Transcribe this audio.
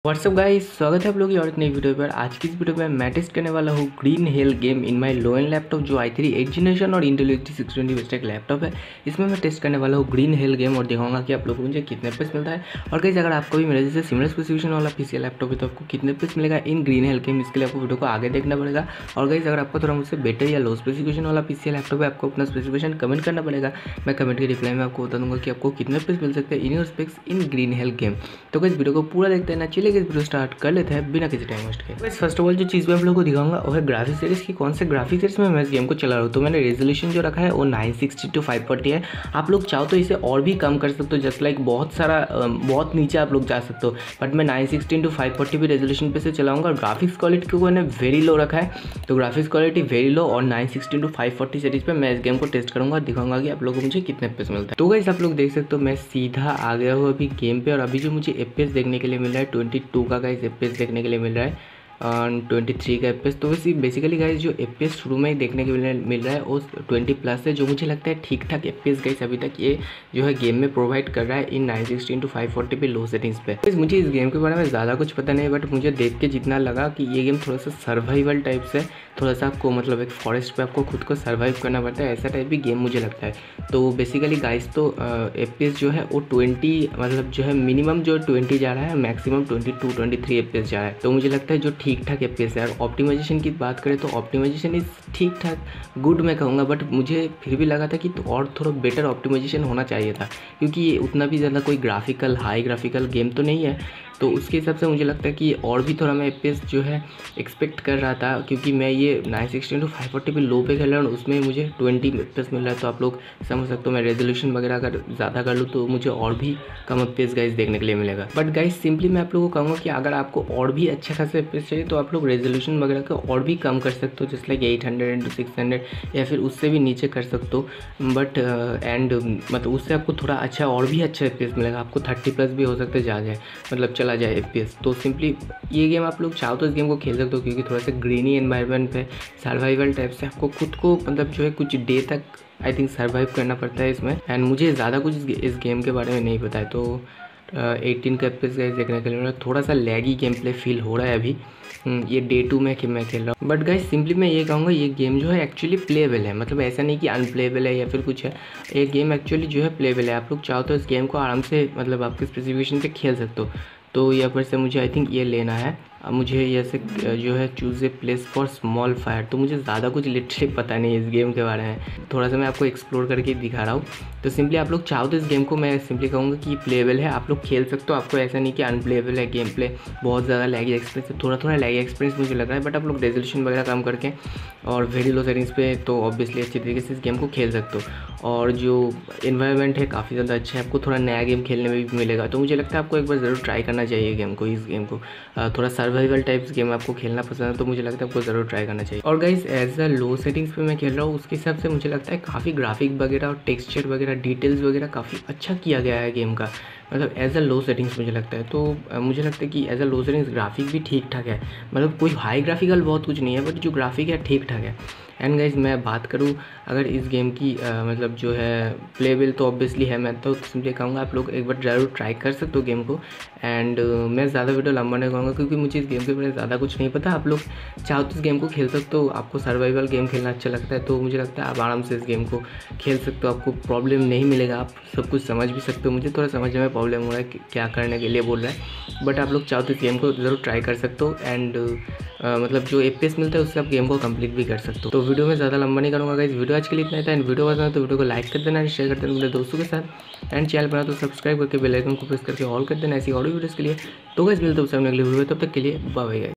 WhatsApp guys, स्वागत है आप लोगों की और एक नई वीडियो पर। आज की इस वीडियो में मैं टेस्ट करने वाला हूँ Green Hell game in my low end laptop जो i3 8th जनरेशन और इंटेल 620 बेस्ड एक लैपटॉप है। इसमें मैं टेस्ट करने वाला हूँ ग्रीन हेल गेम और दिखाऊंगा कि आप लोगों को मुझे कितने पैसे मिलता है। और गाइस, अगर आपको भी मेरे जैसे सिमिलर स्पेसिफिकेशन वाला पीसी लैपटॉप है तो आपको कितने पैसे मिलेगा इन ग्रीन हेल गेम, इसके लिए आपको वीडियो को आगे देखना पड़ेगा। और गाइस, अगर आपको थोड़ा मुझसे बेटर या लो स्पेसिफिकेशन वाला पीसी लैपटॉप है, आपको अपना स्पेसिफिकेशन कमेंट करना पड़ेगा। मैं कमेंट के रिप्लाई में आपको बता दूंगा कि आपको कितने पैसे मिल सकते हैं in your specs in Green Hell game. तो गाइस, वीडियो को पूरा देखते हैं ना। चलिए गाइस, वीडियो स्टार्ट कर लेते हैं बिना किसी टाइम वेस्ट के। बस फर्स्ट ऑफ ऑल जो चीज़ मैं आप लोगों को दिखाऊंगा वो है ग्राफिक्स सीरीज की। कौन से ग्राफिक्स सीरीज में मैं इस गेम को चला रहा हूँ। तो मैंने रेजोल्यूशन जो रखा है वो 960x540 है। आप लोग चाहो तो इसे और भी कम कर सकते हो, जस्ट लाइक बहुत नीचे आप लोग जा सकते हो, बट मैं 960x540 भी रेजोल्यूशन पे से चलाऊंगा। ग्राफिक्स क्वालिटी को मैंने वेरी लो रखा है, तो ग्राफिक्स क्वालिटी वेरी लो और 960x540 सीरीज पे मैं इस गेम को टेस्ट करूंगा, दिखाऊंगा कि आप लोगों को मुझे कितने पैसे मिलते हैं। तो गाइस, आप लोग देख सकते हो मैं सीधा आ गया हूँ अभी गेम पे, और अभी जो मुझे FPS देखने के लिए मिल रहा है 22 का गाइस FPS देखने के लिए मिल रहा है, 23 का FPS। तो वैसे बेसिकली गाइस जो FPS शुरू में ही देखने के मिल रहा है वो 20+ है, जो मुझे लगता है ठीक ठाक FPS गाइस अभी तक ये जो है गेम में प्रोवाइड कर रहा है इन 960x540 पे लो सेटिंग्स पे। तो मुझे इस गेम के बारे में ज़्यादा कुछ पता नहीं है, बट मुझे देख के जितना लगा कि ये गेम थोड़ा सा सर्वाइवल टाइप से, थोड़ा सा आपको मतलब एक फॉरेस्ट पे आपको खुद को सर्वाइव करना पड़ता है, ऐसा टाइप भी गेम मुझे लगता है। तो बेसिकली गाइस तो FPS जो है वो 20 मतलब जो है मिनिमम जो 20 जा रहा है, मैक्सिमम 22-23 FPS जा रहा है। तो मुझे लगता है जो ठीक ठाक FPS है। और ऑप्टिमाइजेशन की बात करें तो ऑप्टिमाइजेशन इज ठीक ठाक गुड मैं कहूँगा, बट मुझे फिर भी लगा था कि तो और थोड़ा बेटर ऑप्टिमाइजेशन होना चाहिए था, क्योंकि ये उतना भी ज़्यादा कोई हाई ग्राफिकल गेम तो नहीं है। तो उसके हिसाब से मुझे लगता है कि और भी थोड़ा मैं FPS जो है एक्सपेक्ट कर रहा था, क्योंकि मैं ये 960x540 पे लो पे खेल रहा हूँ, उसमें मुझे 20 FPS मिल रहा है। तो आप लोग समझ सकते हो मैं रेजोल्यूशन वगैरह अगर ज़्यादा कर लूँ तो मुझे और भी कम FPS गाइस देखने के लिए मिलेगा। बट गाइस सिंपली मैं आप लोगों को कहूँगा कि अगर आपको और भी अच्छा खासा FPS चाहिए तो आप लोग रेजोल्यूशन वगैरह को और भी कम कर सकते हो, जस्ट लाइक 800x600 या फिर उससे भी नीचे कर सकते हो। बट मतलब उससे आपको थोड़ा अच्छा और भी अच्छा FPS मिलेगा, आपको 30+ भी हो सकता है जा जाए, मतलब चला जाए FPS। तो सिंपली ये गेम आप लोग चाहो तो इस गेम को खेल सकते हो, क्योंकि थोड़ा सा ग्रीनी एनवायरनमेंट पे सर्वाइवल टाइप से आपको खुद को मतलब जो है कुछ डे तक आई थिंक सर्वाइव करना पड़ता है इसमें। एंड मुझे ज़्यादा कुछ इस गेम के बारे में नहीं पता है। तो 18 का FPS गाइस देखने के लिए थोड़ा सा लैगी गेम प्ले फील हो रहा है अभी। ये डे 2 में मैं खेल रहा हूँ। बट गाइस सिंपली मैं ये कहूँगा ये गेम जो है एक्चुअली प्लेबल है, मतलब ऐसा नहीं कि अनप्लेबल है या फिर कुछ है। ये गेम एक्चुअली जो है प्लेबल है। आप लोग चाहो तो इस गेम को आराम से मतलब आपके स्पेसिफिकेशन पे खेल सकते हो। तो यहाँ पर से मुझे आई थिंक ये लेना है। अब मुझे जैसे जो है choose a place for small fire. तो मुझे ज़्यादा कुछ लिटरली पता नहीं है इस गेम के बारे में, थोड़ा सा मैं आपको एक्सप्लोर करके दिखा रहा हूँ। तो सिंपली आप लोग चाहो तो इस गेम को मैं सिंपली कहूँगा कि प्लेबल है, आप लोग खेल सकते हो। आपको ऐसा नहीं कि अनप्लेबल है गेम प्ले, बहुत ज़्यादा लैगी एक्सपीरियंस है, थोड़ा लैगी एक्सपीरियंस मुझे लग रहा है। बट आप लोग रेजोल्यूशन वगैरह कम करके और वेरी लो सेटिंग्स पे तो ऑब्वियसली अच्छी तरीके से इस गेम को खेल सकते हो। और जो इन्वायरमेंट है काफ़ी ज़्यादा अच्छा है, आपको थोड़ा नया गेम खेलने में भी मिलेगा। तो मुझे लगता है आपको एक बार ज़रूर ट्राई करना चाहिए गेम को। इस गेम को थोड़ा सर्वाइवल टाइप्स गेम आपको खेलना पसंद है तो मुझे लगता है आपको ज़रूर ट्राई करना चाहिए। और guys as a low settings पे मैं खेल रहा हूँ, उसके हिसाब से मुझे लगता है काफ़ी ग्राफिक वगैरह और टेक्सचर वगैरह डिटेल्स वगैरह काफ़ी अच्छा किया गया है गेम का, मतलब एज अ लो सेटिंग्स मुझे लगता है। तो मुझे लगता है कि as a low settings graphic भी ठीक ठाक है, मतलब कोई हाई ग्राफिकल बहुत कुछ नहीं है, बट जो ग्राफिक है ठीक ठाक है। एंड गाइज मैं बात करूँ अगर इस गेम की मतलब जो है प्लेबल तो ऑब्वियसली है, मैं तो सिंपली कहूँगा आप लोग एक बार ज़रूर ट्राई कर सकते हो गेम को। एंड मैं ज़्यादा वीडियो लंबा नहीं कहूँगा क्योंकि मुझे इस गेम के बारे में ज़्यादा कुछ नहीं पता। आप लोग चाहो तो इस गेम को खेल सकते हो, आपको सर्वाइवल गेम खेलना अच्छा लगता है तो मुझे लगता है आप आराम से इस गेम को खेल सकते हो, आपको प्रॉब्लम नहीं मिलेगा, आप सब कुछ समझ भी सकते हो। मुझे थोड़ा समझने में प्रॉब्लम हो रहा है कि क्या करने के लिए बोल रहा है, बट आप लोग चाहो तो इस गेम को ज़रूर ट्राई कर सकते हो। एंड मतलब जो FPS मिलता है उससे आप गेम को कंप्लीट भी कर सकते हो। तो वीडियो में ज़्यादा लंबा नहीं करूँगा गाइस, वीडियो आज के लिए इतना था। एंड वीडियो पसंद है तो वीडियो को लाइक कर देना, शेयर कर देना मेरे दोस्तों के साथ। एंड चैनल बना तो सब्सक्राइब करके बेल आइकन को प्रेस करके ऑल कर देना ऐसी ऑडियो वीडियोज़ के लिए। तो गाइस मिलते हैं अगले वीडियो में, तब तक के लिए बाय बाय।